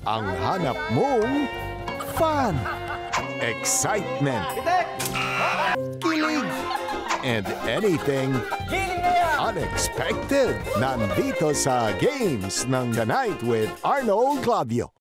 ang hanap mong fun, excitement, kilig, and anything unexpected. Nandito sa Games ng The Night with Arnold Clavio.